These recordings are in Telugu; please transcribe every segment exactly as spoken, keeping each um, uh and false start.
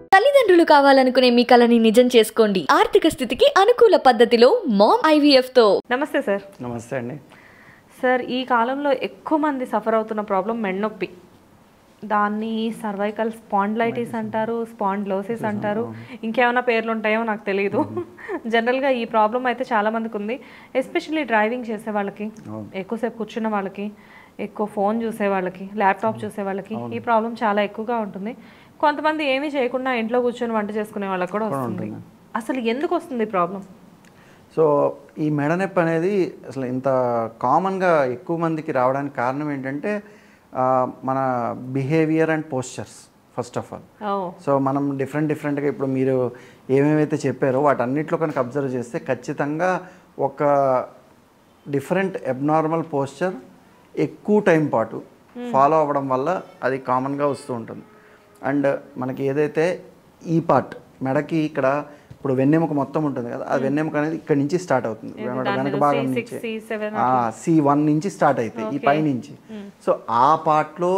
తల్లిదండ్రులు కావాలనుకునే మీ కలని నిజం చేసుకోండి. ఆర్థిక స్థితికి అనుకూల పద్ధతిలో మామ్ ఐవీఎఫ్ తో. నమస్తే సార్. నమస్తే అండి సార్, ఈ కాలంలో ఎక్కువ మంది సఫర్ అవుతున్న ప్రాబ్లం మెడనొప్పి. దాన్ని సర్వైకల్ స్పాండ్లైటిస్ అంటారు, స్పాండ్లోసిస్ అంటారు, ఇంకేమైనా పేర్లు ఉంటాయో నాకు తెలియదు. జనరల్గా ఈ ప్రాబ్లం అయితే చాలా మందికి ఉంది. ఎస్పెషల్లీ డ్రైవింగ్ చేసే వాళ్ళకి, ఎక్కువసేపు కూర్చున్న వాళ్ళకి, ఎక్కువ ఫోన్ చూసే వాళ్ళకి, ల్యాప్టాప్ చూసే వాళ్ళకి ఈ ప్రాబ్లం చాలా ఎక్కువగా ఉంటుంది. కొంతమంది ఏమీ చేయకుండా ఇంట్లో కూర్చొని వంట చేసుకునే వాళ్ళకి కూడా వస్తుంది. అసలు ఎందుకు వస్తుంది ఈ ప్రాబ్లం? సో ఈ మెడ నొప్పి అనేది అసలు ఇంత కామన్గా ఎక్కువ మందికి రావడానికి కారణం ఏంటంటే మన behaviour and postures first of all. So మనం డిఫరెంట్ డిఫరెంట్గా ఇప్పుడు మీరు ఏమేమైతే చెప్పారో వాటన్నిటిలో కనుక అబ్జర్వ్ చేస్తే ఖచ్చితంగా ఒక డిఫరెంట్ అబ్నార్మల్ పోస్చర్ ఎక్కువ టైం పాటు ఫాలో అవ్వడం వల్ల అది కామన్గా వస్తూ ఉంటుంది. అండ్ మనకి ఏదైతే ఈ పార్ట్ మెడకి ఇక్కడ ఇప్పుడు వెన్నెముక మొత్తం ఉంటుంది కదా, ఆ వెన్నెముక అనేది ఇక్కడ నుంచి స్టార్ట్ అవుతుంది, వెనక భాగం నుంచి సి వన్ నుంచి స్టార్ట్ అవుతాయి ఈ పై నుంచి. సో ఆ పార్ట్లో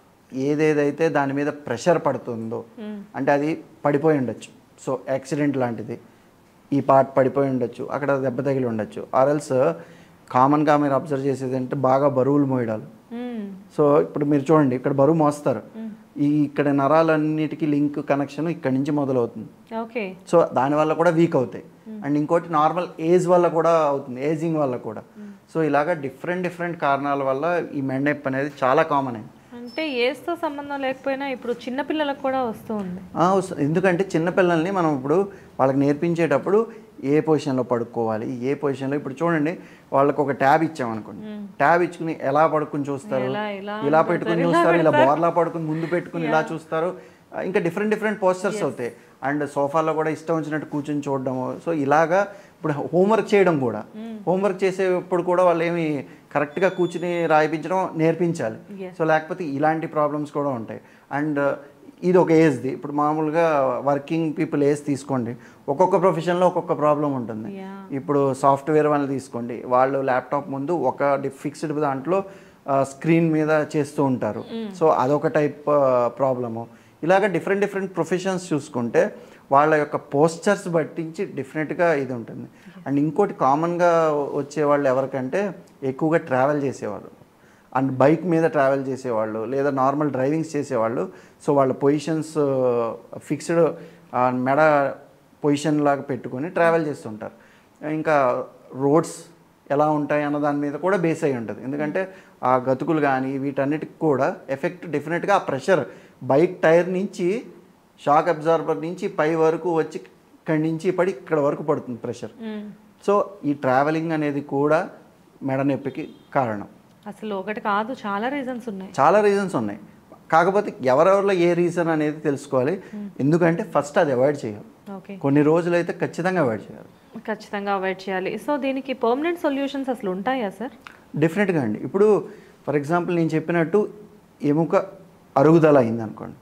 ఏదేదైతే దాని మీద ప్రెషర్ పడుతుందో అంటే అది పడిపోయి ఉండొచ్చు. సో యాక్సిడెంట్ లాంటిది ఈ పార్ట్ పడిపోయి ఉండొచ్చు, అక్కడ దెబ్బ తగిలి ఉండొచ్చు. ఆర్ఎల్స్ కామన్గా మీరు అబ్జర్వ్ చేసేది అంటే బాగా బరువులు మోయడాలు. సో ఇప్పుడు మీరు చూడండి, ఇక్కడ బరువు మోస్తారు, ఈ ఇక్కడ నరాలన్నిటికీ లింక్ కనెక్షన్ ఇక్కడ నుంచి మొదలవుతుంది. ఓకే. సో దానివల్ల కూడా వీక్ అవుతాయి. అండ్ ఇంకోటి నార్మల్ ఏజ్ వల్ల కూడా అవుతుంది, ఏజింగ్ వల్ల కూడా. సో ఇలాగా డిఫరెంట్ డిఫరెంట్ కారణాల వల్ల ఈ మెడ నొప్పి అనేది చాలా కామన్ అయింది. అంటే ఏజ్తో సంబంధం లేకపోయినా ఇప్పుడు చిన్నపిల్లలకు కూడా వస్తూ ఉంది. ఎందుకంటే చిన్నపిల్లల్ని మనం ఇప్పుడు వాళ్ళకి నేర్పించేటప్పుడు ఏ పొజిషన్లో పడుకోవాలి, ఏ పొజిషన్లో, ఇప్పుడు చూడండి వాళ్ళకి ఒక ట్యాబ్ ఇచ్చామనుకోండి, ట్యాబ్ ఇచ్చుకుని ఎలా పడుకుని చూస్తారు, ఇలా పెట్టుకుని చూస్తారు, ఇలా బోర్లా పడుకుని ముందు పెట్టుకుని ఇలా చూస్తారు, ఇంకా డిఫరెంట్ డిఫరెంట్ పోస్చర్స్ అవుతాయి. అండ్ సోఫాలో కూడా ఇష్టం వచ్చినట్టు కూర్చొని చూడడము. సో ఇలాగా ఇప్పుడు హోంవర్క్ చేయడం కూడా, హోంవర్క్ చేసేటప్పుడు కూడా వాళ్ళు ఏమి కరెక్ట్గా కూర్చుని రాయిపించడం నేర్పించాలి. సో లేకపోతే ఇలాంటి ప్రాబ్లమ్స్ కూడా ఉంటాయి. అండ్ ఇది ఒక ఏజ్ది. ఇప్పుడు మామూలుగా వర్కింగ్ పీపుల్ ఏజ్ తీసుకోండి, ఒక్కొక్క ప్రొఫెషన్లో ఒక్కొక్క ప్రాబ్లం ఉంటుంది. ఇప్పుడు సాఫ్ట్వేర్ వాళ్ళని తీసుకోండి, వాళ్ళు ల్యాప్టాప్ ముందు ఒక ఫిక్స్డ్ దాంట్లో స్క్రీన్ మీద చేస్తూ ఉంటారు. సో అదొక టైప్ ప్రాబ్లము. ఇలాగ డిఫరెంట్ డిఫరెంట్ ప్రొఫెషన్స్ చూసుకుంటే వాళ్ళ యొక్క పోస్చర్స్ బట్టించి డెఫినెట్గా ఇది ఉంటుంది. అండ్ ఇంకోటి కామన్గా వచ్చేవాళ్ళు ఎవరికంటే ఎక్కువగా ట్రావెల్ చేసేవాళ్ళు అండ్ బైక్ మీద ట్రావెల్ చేసేవాళ్ళు లేదా నార్మల్ డ్రైవింగ్స్ చేసేవాళ్ళు. సో వాళ్ళ పొజిషన్స్ ఫిక్స్డ్ మెడ పొజిషన్ లాగా పెట్టుకొని ట్రావెల్ చేస్తుంటారు. ఇంకా రోడ్స్ ఎలా ఉంటాయి అన్న దాని మీద కూడా బేస్ అయి ఉంటుంది. ఎందుకంటే ఆ గతుకులు కానీ వీటన్నిటికి కూడా ఎఫెక్ట్ డెఫినెట్గా ఆ ప్రెషర్ బైక్ టైర్ నుంచి షాక్ అబ్జార్బర్ నుంచి పై వరకు వచ్చి ఇక్కడి నుంచి పడి ఇక్కడ వరకు పడుతుంది ప్రెషర్. సో ఈ ట్రావెలింగ్ అనేది కూడా మెడ నొప్పికి కారణం. అసలు ఒకటి కాదు, చాలా రీజన్స్ ఉన్నాయి. చాలా రీజన్స్ ఉన్నాయి. కాకపోతే ఎవరెవరిలో ఏ రీజన్ అనేది తెలుసుకోవాలి. ఎందుకంటే ఫస్ట్ అది అవాయిడ్ చేయాలి. కొన్ని రోజులైతే ఖచ్చితంగా అవాయిడ్ చేయాలి, ఖచ్చితంగా అవాయిడ్ చేయాలి. సో దీనికి పర్మనెంట్ సొల్యూషన్స్ అసలు ఉంటాయా సార్? డెఫినెట్గా అండి. ఇప్పుడు ఫర్ ఎగ్జాంపుల్ నేను చెప్పినట్టు ఎముక అరుగుదల అయింది అనుకోండి,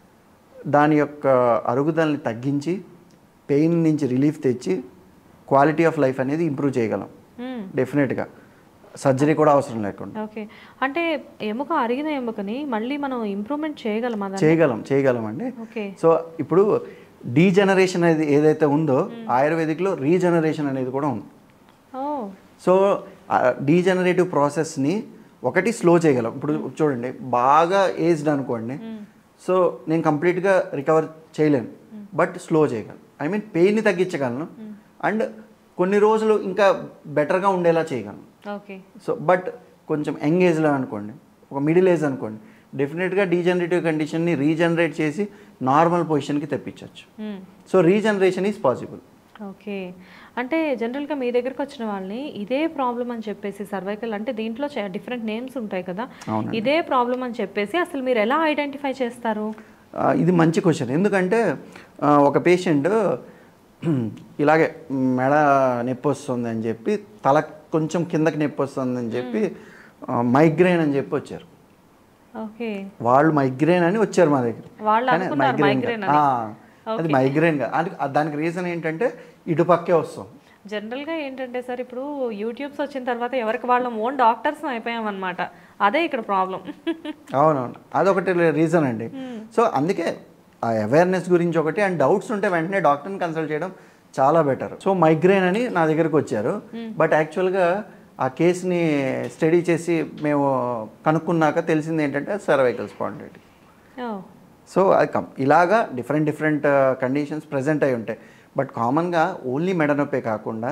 దాని యొక్క అరుగుదలని తగ్గించి పెయిన్ నుంచి రిలీఫ్ తెచ్చి క్వాలిటీ ఆఫ్ లైఫ్ అనేది ఇంప్రూవ్ చేయగలం డెఫినెట్గా, సర్జరీ కూడా అవసరం లేకుండా. ఓకే. అంటే ఎముక అరిగిన ఎముకని మళ్ళీ మనం ఇంప్రూవ్మెంట్ చేయగలం? చేయగలం చేయగలం అండి. సో ఇప్పుడు డీజనరేషన్ అనేది ఏదైతే ఉందో ఆయుర్వేదిక్లో రీజనరేషన్ అనేది కూడా ఉంది. సో డీజనరేటివ్ ప్రాసెస్ని ఒకటి స్లో చేయగలం. ఇప్పుడు చూడండి, బాగా ఏజ్డ్ అనుకోండి, సో నేను కంప్లీట్గా రికవర్ చేయలేను, బట్ స్లో చేయగలను. ఐ మీన్ పెయిన్ని తగ్గించగలను అండ్ కొన్ని రోజులు ఇంకా బెటర్గా ఉండేలా చేయగలను. ఓకే. సో బట్ కొంచెం యంగ్ ఏజ్లో అనుకోండి, ఒక మిడిల్ ఏజ్ అనుకోండి, డెఫినెట్గా డీజనరేటివ్ కండిషన్ని రీజనరేట్ చేసి నార్మల్ పొజిషన్కి తెప్పించవచ్చు. So regeneration is possible. Okay. అంటే జనరల్గా మీ దగ్గరకు వచ్చిన వాళ్ళని ఇదే ప్రాబ్లం అని చెప్పేసి, సర్వైకల్ అంటే దీంట్లో డిఫరెంట్ నేమ్స్ ఉంటాయి కదా, ఇదే ప్రాబ్లం అని చెప్పేసి అసలు మీరు ఎలా ఐడెంటిఫై చేస్తారు? ఇది మంచి క్వశ్చన్. ఎందుకంటే ఒక పేషెంట్ ఇలాగే మెడ నొప్పి వస్తుంది అని చెప్పి, తల కొంచెం కిందకి నొప్పి వస్తుంది అని చెప్పి మైగ్రేన్ అని చెప్పి వచ్చారు. ఓకే. వాళ్ళు మైగ్రేన్ అని వచ్చారు మా దగ్గర. మైగ్రేన్ అది మైగ్రేన్ కాదు. దానికి రీజన్ ఏంటంటే ఇటుపక్కే వస్తాం. జనరల్గా ఏంటంటే సార్, ఇప్పుడు యూట్యూబ్స్ వచ్చిన తర్వాత ఎవరికి వాళ్ళం ఓన్ డాక్టర్స్ అయిపోయామన్నమాట. అదే ఇక్కడ ప్రాబ్లం. అవునవును, అదొకటి రీజన్ అండి. సో అందుకే ఆ అవేర్నెస్ గురించి ఒకటి, అండ్ డౌట్స్ ఉంటే వెంటనే డాక్టర్ని కన్సల్ట్ చేయడం చాలా బెటర్. సో మైగ్రేన్ అని నా దగ్గరకు వచ్చారు, బట్ యాక్చువల్గా ఆ కేసుని స్టడీ చేసి మేము కనుక్కున్నాక తెలిసింది ఏంటంటే సర్వైకల్ స్పాండిలైటిస్. సో అది కం ఇలాగా డిఫరెంట్ డిఫరెంట్ కండిషన్స్ ప్రజెంట్ అయి ఉంటాయి. బట్ కామన్గా ఓన్లీ మెడ నొప్పే కాకుండా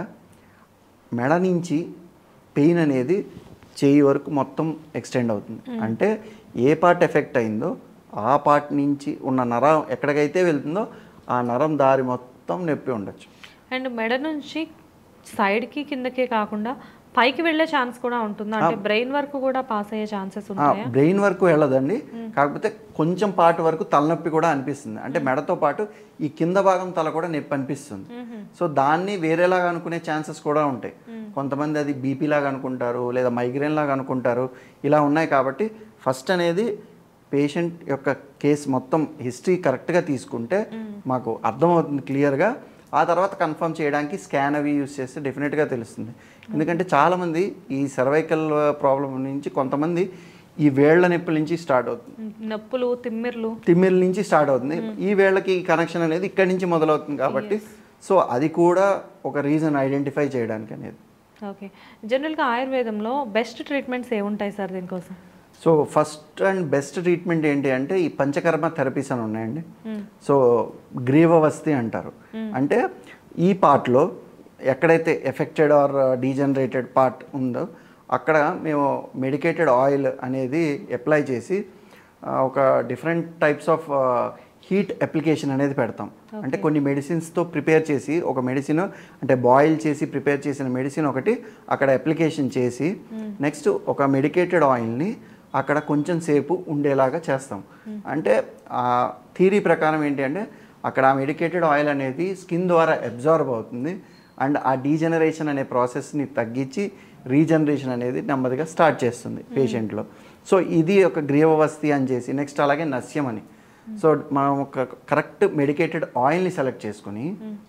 మెడ నుంచి పెయిన్ అనేది చేయి వరకు మొత్తం ఎక్స్టెండ్ అవుతుంది. అంటే ఏ పార్ట్ ఎఫెక్ట్ అయిందో ఆ పార్ట్ నుంచి ఉన్న నరం ఎక్కడికైతే వెళ్తుందో ఆ నరం దారి మొత్తం నొప్పి ఉండొచ్చు. అండ్ మెడ నుంచి సైడ్కి కిందకే కాకుండా పైకి వెళ్ళే ఛాన్స్ కూడా ఉంటుందా? అంటే బ్రెయిన్ వరకు కూడా పాస్ అయ్యే ఛాన్సెస్ ఉంటాయా? బ్రెయిన్ వరకు వెళ్ళదండి, కాకపోతే కొంచెం పార్ట్ వరకు తలనొప్పి కూడా అనిపిస్తుంది. అంటే మెడతో పాటు ఈ కింద భాగం తల కూడా నొప్పి అనిపిస్తుంది. సో దాన్ని వేరేలాగా అనుకునే ఛాన్సెస్ కూడా ఉంటాయి. కొంతమంది అది బీపీ లాగా అనుకుంటారు, లేదా మైగ్రేన్ లాగా అనుకుంటారు. ఇలా ఉన్నాయి కాబట్టి ఫస్ట్ అనేది పేషెంట్ యొక్క కేసు మొత్తం హిస్టరీ కరెక్ట్గా తీసుకుంటే మాకు అర్థమవుతుంది క్లియర్గా. ఆ తర్వాత కన్ఫర్మ్ చేయడానికి స్కాన్ అవి యూజ్ చేస్తే డెఫినెట్గా తెలుస్తుంది. ఎందుకంటే చాలామంది ఈ సర్వైకల్ ప్రాబ్లం నుంచి కొంతమంది ఈ వేళ్ల నొప్పుల నుంచి స్టార్ట్ అవుతుంది, నొప్పులు తిమ్మిర్లు తిమ్మిర్ల నుంచి స్టార్ట్ అవుతుంది. ఈ వేళ్ళకి కనెక్షన్ అనేది ఇక్కడి నుంచి మొదలవుతుంది కాబట్టి సో అది కూడా ఒక రీజన్ ఐడెంటిఫై చేయడానికి అనేది. ఓకే, జనరల్గా ఆయుర్వేదంలో బెస్ట్ ట్రీట్మెంట్స్ ఏముంటాయి సార్ దీనికోసం? So first and best treatment ఏంటి అంటే ఈ పంచకర్మ థెరపీస్ అని ఉన్నాయండి. సో గ్రీవవస్తి అంటారు. అంటే ఈ పార్ట్లో ఎక్కడైతే ఎఫెక్టెడ్ ఆర్ డీజనరేటెడ్ పార్ట్ ఉందో అక్కడ మేము మెడికేటెడ్ ఆయిల్ అనేది అప్లై చేసి ఒక different types of heat application అనేది పెడతాం. అంటే కొన్ని మెడిసిన్స్తో ప్రిపేర్ చేసి ఒక మెడిసిన్ అంటే బాయిల్ చేసి ప్రిపేర్ చేసిన మెడిసిన్ ఒకటి అక్కడ అప్లికేషన్ చేసి నెక్స్ట్ ఒక మెడికేటెడ్ ఆయిల్ని అక్కడ కొంచెం సేపు ఉండేలాగా చేస్తాం. అంటే ఆ థియరీ ప్రకారం ఏంటి అంటే అక్కడ ఆ మెడికేటెడ్ ఆయిల్ అనేది స్కిన్ ద్వారా అబ్జార్బ్ అవుతుంది అండ్ ఆ డీజనరేషన్ అనే ప్రాసెస్ని తగ్గించి రీజనరేషన్ అనేది నెమ్మదిగా స్టార్ట్ చేస్తుంది పేషెంట్లో. సో ఇది ఒక గ్రీవవస్తి అని చేసి నెక్స్ట్ అలాగే నస్యం అని. సో మనం ఒక కరెక్ట్ మెడికేటెడ్ ఆయిల్ని సెలెక్ట్ చేసుకుని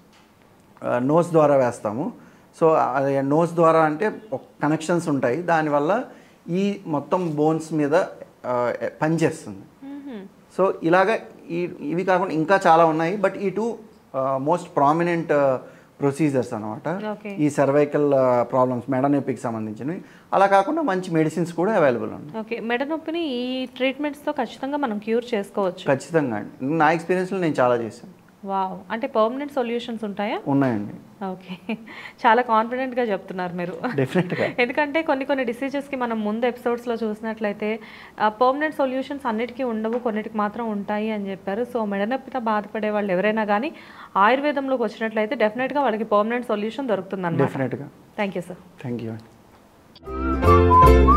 నోస్ ద్వారా వేస్తాము. సో అది నోస్ ద్వారా అంటే కనెక్షన్స్ ఉంటాయి, దానివల్ల ఈ మొత్తం బోన్స్ మీద పనిచేస్తుంది. సో ఇలాగ ఈ ఇవి కాకుండా ఇంకా చాలా ఉన్నాయి, బట్ ఈ టూ మోస్ట్ ప్రామినెంట్ ప్రొసీజర్స్ అనమాట ఈ సర్వైకల్ ప్రాబ్లమ్స్ మెడ నొప్పికి సంబంధించినవి. అలా కాకుండా మంచి మెడిసిన్స్ కూడా అవైలబుల్ ఉన్నాయి. ఓకే, మెడ నొప్పిని ఈ ట్రీట్మెంట్స్తో ఖచ్చితంగా మనం క్యూర్ చేసుకోవచ్చు? ఖచ్చితంగా అండి, నా ఎక్స్పీరియన్స్లో నేను చాలా చేశాను. వావ్, అంటే పర్మనెంట్ సొల్యూషన్స్ ఉంటాయా? ఉన్నాయండి. ఓకే, చాలా కాన్ఫిడెంట్గా చెప్తున్నారు మీరు. డెఫినెట్గా, ఎందుకంటే కొన్ని కొన్ని డిసీజెస్కి మనం ముందు ఎపిసోడ్స్లో చూసినట్లయితే పర్మనెంట్ సొల్యూషన్స్ అన్నిటికీ ఉండవు, కొన్నిటికి మాత్రం ఉంటాయి అని చెప్పారు. సో మెడనొప్పితో బాధపడే వాళ్ళు ఎవరైనా కానీ ఆయుర్వేదంలోకి వచ్చినట్లయితే డెఫినెట్గా వాళ్ళకి పర్మనెంట్ సొల్యూషన్ దొరుకుతుంది అన్నమాట. డెఫినెట్గా. Thank you sir. Thank you అండి.